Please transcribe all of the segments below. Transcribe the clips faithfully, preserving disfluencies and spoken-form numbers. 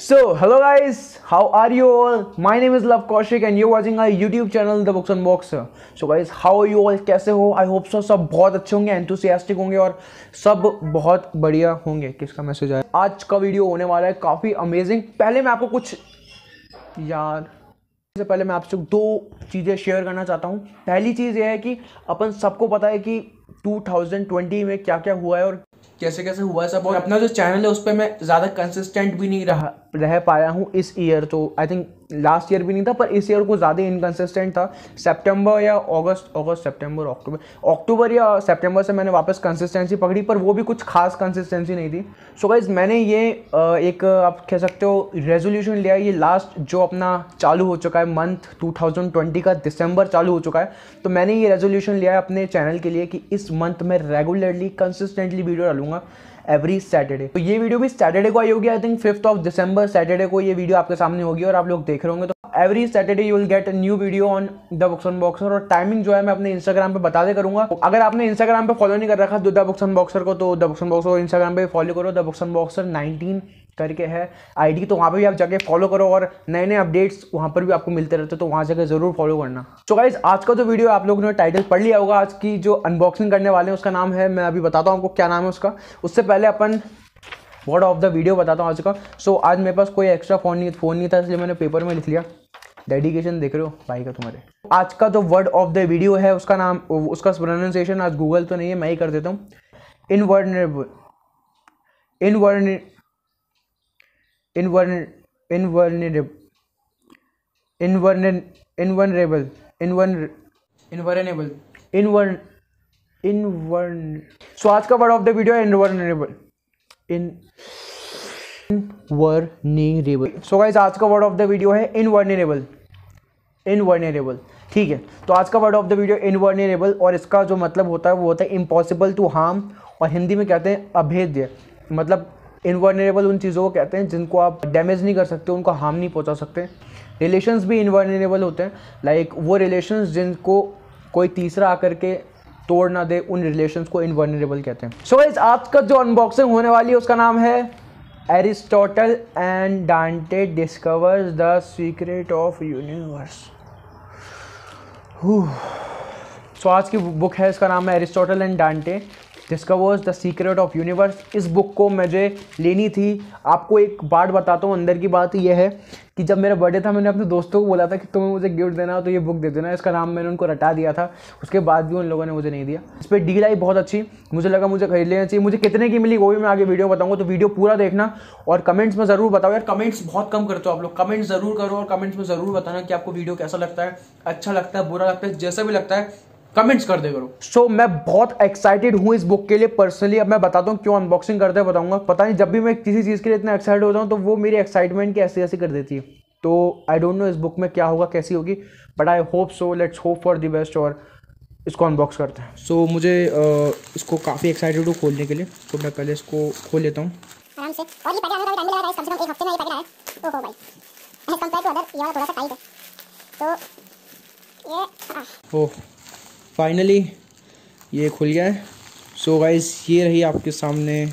So, hello guys, how are you all? My name is Love Kaushik and you're watching our YouTube channel The Books Unboxer. So guys, how are you all? कैसे हो? I hope so सब बहुत अच्छे होंगे, enthusiastic होंगे और सब बहुत बढ़िया होंगे। किसका मैसेज आया? आज का वीडियो होने वाला है काफ़ी अमेजिंग। पहले मैं आपको कुछ यार इससे पहले मैं आपसे दो चीज़ें शेयर करना चाहता हूँ। पहली चीज़ ये है कि अपन सबको पता है कि दो हज़ार बीस में क्या क्या हुआ है और कैसे कैसे हुआ है सब, और अपना जो चैनल है उस पर मैं ज़्यादा कंसिस्टेंट भी नहीं रहा रह पाया हूँ इस ईयर। तो आई थिंक लास्ट ईयर भी नहीं था, पर इस ईयर को ज़्यादा इनकंसिस्टेंट था। सितंबर या अगस्त अगस्त सितंबर अक्टूबर अक्टूबर या सितंबर से मैंने वापस कंसिस्टेंसी पकड़ी, पर वो भी कुछ खास कंसिस्टेंसी नहीं थी। सो गाइज, मैंने ये एक आप कह सकते हो रेजोल्यूशन लिया। ये लास्ट जो अपना चालू हो चुका है मंथ दो हज़ार बीस का दिसंबर चालू हो चुका है, तो मैंने ये रेजोल्यूशन लिया है अपने चैनल के लिए कि इस मंथ में रेगुलरली कंसिस्टेंटली वीडियो डालूंगा एवरी सैटरडे। तो ये वीडियो भी सैटरडे को आई होगी, I think fifth of December Saturday को ये वीडियो आपके सामने होगी और आप लोग देख रहे होंगे। तो every Saturday you will get a new video on the books unboxer. और टाइमिंग जो है मैं अपने इंस्टाग्राम पे बता दे करूंगा। अगर आपने इंस्टाग्राम पे फॉलो नहीं कर रखा द बुक्स अनबॉक्सर को, तो द बुक्स अनबॉक्सर को इंस्टाग्राम पे फॉलो करो। द बुक्स अनबॉक्सर नाइनटीन करके है आईडी, तो वहाँ पे भी आप जाके फॉलो करो और नए नए अपडेट्स वहाँ पर भी आपको मिलते रहते हैं, तो वहाँ जाकर जरूर फॉलो करना। तो गाइज, आज का जो वीडियो आप लोगों ने टाइटल पढ़ लिया होगा। आज की जो अनबॉक्सिंग करने वाले हैं उसका नाम है, मैं अभी बताता हूँ आपको क्या नाम है उसका। उससे पहले अपन वर्ड ऑफ द वीडियो बताता हूँ आज का। सो so, आज मेरे पास कोई एक्स्ट्रा फोन नहीं फोन नहीं था, इसलिए मैंने पेपर में लिख लिया। डेडिकेशन देख रहे हो भाई का तुम्हारे। आज का जो वर्ड ऑफ द वीडियो है उसका नाम, उसका प्रोनाउंसिएशन आज गूगल तो नहीं है, मैं ही कर देता हूँ। इनवर्नेबल इनवर्ने इनवर्ने इनवर्नेबल इनवर्ने इनवर्नेबल इनवर्न इनवर्नेबल इनवर्न इनवर्न सो आज का वर्ड ऑफ द वीडियो है इनवर्नेबल इनवर्नेबल। सो गाइस, आज का वर्ड ऑफ द वीडियो है इनवर्नेबल इनवर्नेबल ठीक है। तो आज का word of the video invulnerable, और इसका जो मतलब होता है वो होता है इम्पॉसिबल टू हार्म, और हिंदी में कहते हैं अभेद्य। मतलब इनवर्नेबल उन चीज़ों को कहते हैं जिनको आप डैमेज नहीं कर सकते, उनको हार्म नहीं पहुंचा सकते। रिलेशंस भी इनवर्नेबल होते हैं, लाइक वो रिलेशंस जिनको कोई तीसरा आकर के तोड़ ना दे, उन रिलेशंस को इनवर्नेबल कहते हैं। सो गाइस, आज का जो अनबॉक्सिंग होने वाली है उसका नाम है Aristotle and Dante discovers the secret of universe. So आज की बुक है, इसका नाम है Aristotle and Dante discovers the secret of universe. इस बुक को मुझे लेनी थी। आपको एक बात बताता हूँ, अंदर की बात यह है कि जब मेरा बर्थडे था मैंने अपने दोस्तों को बोला था कि तुम्हें मुझे गिफ्ट देना हो तो ये बुक दे देना। इसका नाम मैंने उनको रटा दिया था, उसके बाद भी उन लोगों ने मुझे नहीं दिया। इस पर डील आई बहुत अच्छी, मुझे लगा मुझे खरीद लेना चाहिए। मुझे कितने की मिली वो भी मैं आगे वीडियो बताऊंगा, तो वीडियो पूरा देखना और कमेंट्स में ज़रूर बताओ। यार कमेंट्स बहुत कम करते हो आप लोग, कमेंट्स ज़रूर करो और कमेंट्स में ज़रूर बताना कि आपको वीडियो कैसा लगता है, अच्छा लगता है, बुरा लगता है, जैसा भी लगता है कमेंट्स कर दे करो। सो so, मैं बहुत एक्साइटेड हूँ इस बुक के लिए पर्सनली। अब मैं बताता हूँ क्यों, अनबॉक्सिंग करते हैं बताऊंगा। पता नहीं, जब भी मैं किसी चीज़ के लिए इतना एक्साइटेड होता हूँ तो वो मेरी एक्साइटमेंट की ऐसी ऐसी कर देती है। तो आई डोंट नो इस बुक में क्या होगा, कैसी होगी, but I hope so. Let's hope for the best और इसको अनबॉक्स करते हैं। सो so, मुझे uh, इसको काफ़ी एक्साइटेड हूँ खोलने के लिए, तो मैं पहले इसको खोल लेता हूँ आराम से। और ये पहले आने का टाइम मिला है, कम से कम एक हफ्ते में ये पैकेट आया। ओहो भाई, एज कंपेयर टू अदर ये वाला थोड़ा सा टाइट है। तो ये ओह फाइनली ये खुल गया है। सो गाइस, ये रही आपके सामने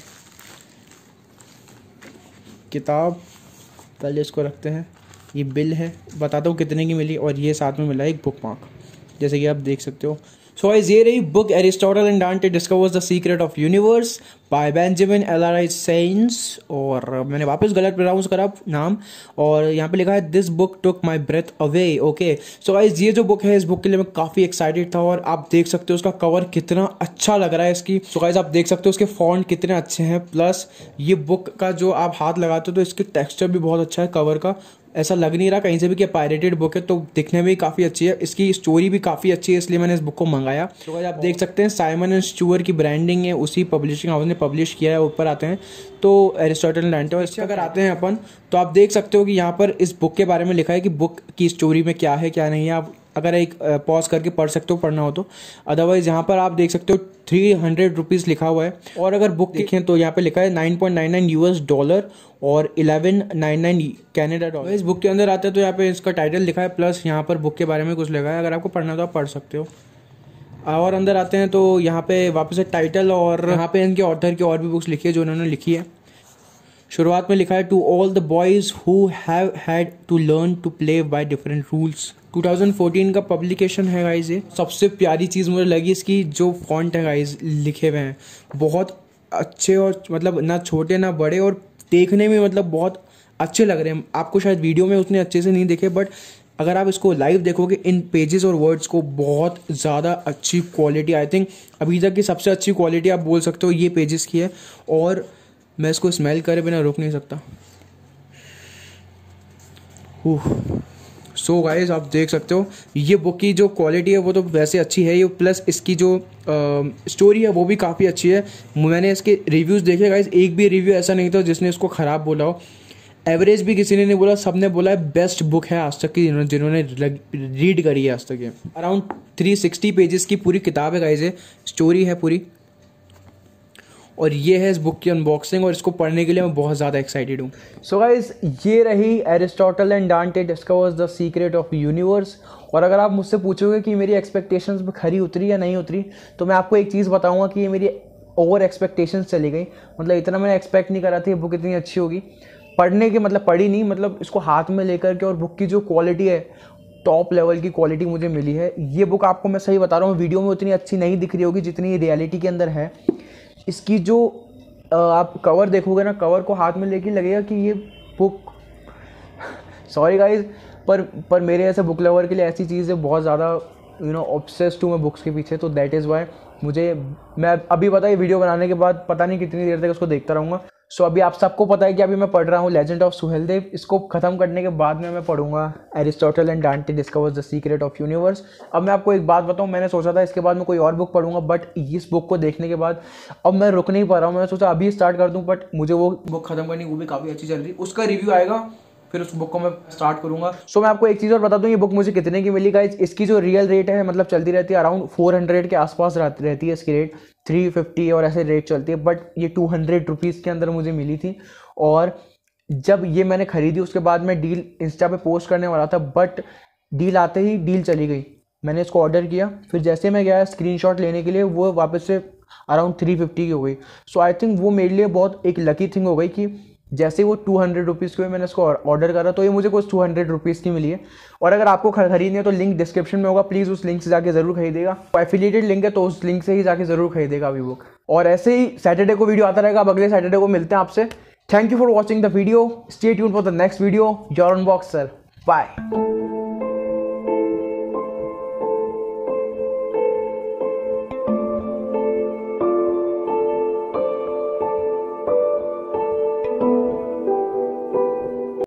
किताब। पहले इसको रखते हैं। ये बिल है, बताता हूँ कितने की मिली, और ये साथ में मिला है एक बुक मार्क, जैसे कि आप देख सकते हो। सो गाइस, ये रही book Aristotle and Dante discovers the secret of universe by Benjamin Alire Saenz. और मैंने वापस गलत प्रोनाउंस करा नाम, और यहाँ पे लिखा है this book took my breath away. Okay, so guys, ये जो बुक है इस बुक के लिए मैं काफ़ी एक्साइटेड था, और आप देख सकते हो उसका कवर कितना अच्छा लग रहा है इसकी। सो गाइस, आप देख सकते हो उसके फॉन्ट कितने अच्छे हैं, प्लस ये बुक का जो आप हाथ लगाते हो तो इसके टेक्सचर भी बहुत अच्छा है कवर का। ऐसा लग नहीं रहा कहीं से भी कि पायरेटेड बुक है, तो दिखने में भी काफ़ी अच्छी है। इसकी स्टोरी भी काफ़ी अच्छी है, इसलिए मैंने इस बुक को मंगाया। तो गाइस, आप देख सकते हैं साइमन एंड स्टुअर्ट की ब्रांडिंग है, उसी पब्लिशिंग हाउस ने पब्लिश किया है। ऊपर आते हैं तो एरिस्टोटल एंड डांटे, और इससे अगर आते हैं अपन तो आप देख सकते हो कि यहाँ पर इस बुक के बारे में लिखा है कि बुक की स्टोरी में क्या है क्या नहीं है। आप अगर एक पॉज करके पढ़ सकते हो पढ़ना हो तो, अदरवाइज यहाँ पर आप देख सकते हो थ्री हंड्रेड रुपीज़ लिखा हुआ है। और अगर बुक देखें तो यहाँ पे लिखा है nine point nine nine US dollar और eleven nine nine Canada dollar. इस बुक के अंदर आते हैं तो यहाँ पे इसका टाइटल लिखा है, प्लस यहाँ पर बुक के बारे में कुछ लिखा है। अगर आपको पढ़ना हो तो आप पढ़ सकते हो। और अंदर आते हैं तो यहाँ पे वापस से टाइटल, और यहाँ पे इनके ऑथर की और भी बुक्स लिखी है जो उन्होंने लिखी है। शुरुआत में लिखा है to all the boys who have had to learn to play by different rules. दो हज़ार चौदह का पब्लिकेशन है गाइज ये। सबसे प्यारी चीज़ मुझे लगी इसकी जो फॉन्ट है गाइज लिखे हुए हैं, बहुत अच्छे और मतलब ना छोटे ना बड़े, और देखने में मतलब बहुत अच्छे लग रहे हैं। आपको शायद वीडियो में उतने अच्छे से नहीं दिखे, बट अगर आप इसको लाइव देखोगे इन पेजेस और वर्ड्स को, बहुत ज़्यादा अच्छी क्वालिटी, आई थिंक अभी तक की सबसे अच्छी क्वालिटी आप बोल सकते हो ये पेजेस की है। और मैं इसको स्मेल करे बिना रुक नहीं सकता। सो गाइस आप देख सकते हो ये बुक की जो क्वालिटी है वो तो वैसे अच्छी है, ये प्लस इसकी जो स्टोरी है वो भी काफ़ी अच्छी है। मैंने इसके रिव्यूज़ देखे गाइस, एक भी रिव्यू ऐसा नहीं था जिसने इसको ख़राब बोला हो। एवरेज भी किसी ने नहीं बोला, सबने बोला है बेस्ट बुक है आज तक की जिन्होंने जिन्होंने रीड करी है आज तक। ये अराउंड थ्री सिक्सटी पेजेस की पूरी किताब है गाइस, ये स्टोरी है पूरी। और ये है इस बुक की अनबॉक्सिंग, और इसको पढ़ने के लिए मैं बहुत ज़्यादा एक्साइटेड हूँ। सो गाइस ये रही Aristotle and Dante discovers the secret of universe. और अगर आप मुझसे पूछोगे कि मेरी एक्सपेक्टेशंस में खरी उतरी या नहीं उतरी, तो मैं आपको एक चीज़ बताऊंगा कि ये मेरी ओवर एक्सपेक्टेशंस चली गई। मतलब इतना मैंने एक्सपेक्ट नहीं करा था ये बुक इतनी अच्छी होगी। पढ़ने के मतलब पढ़ी नहीं, मतलब इसको हाथ में लेकर के, और बुक की जो क्वालिटी है टॉप लेवल की क्वालिटी मुझे मिली है। ये बुक आपको मैं सही बता रहा हूँ, वीडियो में उतनी अच्छी नहीं दिख रही होगी जितनी रियलिटी के अंदर है। इसकी जो आप कवर देखोगे ना, कवर को हाथ में लेके लगेगा कि ये बुक सॉरी गाइज पर पर मेरे ऐसे बुक लवर के लिए ऐसी चीज़ है बहुत ज़्यादा यू नो ऑब्सेस्ड हूँ मैं बुक्स के पीछे। तो दैट इज़ वाई मुझे मैं अभी पता है वीडियो बनाने के बाद पता नहीं कितनी देर तक उसको देखता रहूँगा। सो so, अभी आप सबको पता है कि अभी मैं पढ़ रहा हूँ लेजेंड ऑफ सुहेलदेव। इसको ख़त्म करने के बाद में मैं पढ़ूंगा Aristotle and Dante discovers the secret of universe. अब मैं आपको एक बात बताऊँ, मैंने सोचा था इसके बाद मैं कोई और बुक पढ़ूंगा, बट इस बुक को देखने के बाद अब मैं रुक नहीं पा रहा हूँ। मैंने सोचा अभी स्टार्ट कर दूँ, बट मुझे वो बुक ख़त्म करनी, वो भी काफ़ी अच्छी चल रही, उसका रिव्यू आएगा फिर उस बुक को मैं स्टार्ट करूंगा। सो so, मैं आपको एक चीज़ और बता दूं, ये बुक मुझे कितने की मिली गाइस। इसकी जो रियल रेट है मतलब चलती रहती है अराउंड फोर हंड्रेड के आसपास रहती है इसकी रेट, थ्री फिफ्टी और ऐसे रेट चलती है, बट ये टू हंड्रेड रुपीज़ के अंदर मुझे मिली थी। और जब ये मैंने खरीदी उसके बाद मैं डील इंस्टा पे पोस्ट करने वाला था, बट डील आते ही डील चली गई। मैंने इसको ऑर्डर किया, फिर जैसे मैं गया स्क्रीनशॉट लेने के लिए वो वापस से अराउंड थ्री फिफ्टी की हो गई। सो आई थिंक वो मेरे लिए बहुत एक लकी थिंग हो गई कि जैसे वो टू हंड्रेड रुपीज़ की हुई मैंने इसको ऑर्डर करा तो ये मुझे कुछ टू हंड्रेड रुपीज़ की मिली है। और अगर आपको खरीदनी है तो लिंक डिस्क्रिप्शन में होगा, प्लीज़ उस लिंक से जाके ज़रूर खरीदेगा। एफिलिएटेड लिंक है तो उस लिंक से ही जाके ज़रूर खरीदेगा अभी बुक। और ऐसे ही सैटरडे को वीडियो आता रहेगा, अब अगले सैटरडे को मिलते हैं आपसे। Thank you for watching the video, stay tuned for the next video. Your unboxer, bye.